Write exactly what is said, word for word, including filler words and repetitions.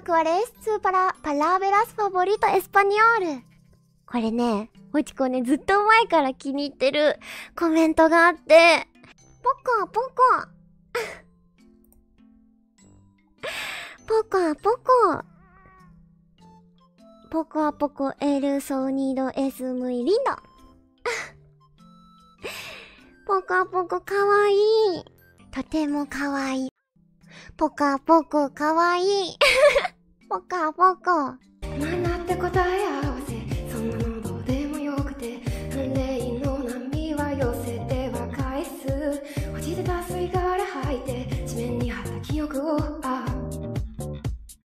¿Cuál es su para palabras favorito español? これね、もちこね、ずっと前から気に入ってるコメントがあって、ポコポコポコポコポコポコエルソニドエスムイリンドポコポコかわいい。とてもかわいい。ポカポコかわいい。ポカポコ。 マナって答えや